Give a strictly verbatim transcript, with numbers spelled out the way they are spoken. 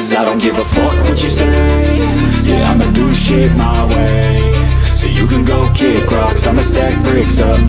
cause I don't give a fuck what you say. Yeah, I'ma do shit my way. So you can go kick rocks, I'ma stack bricks up.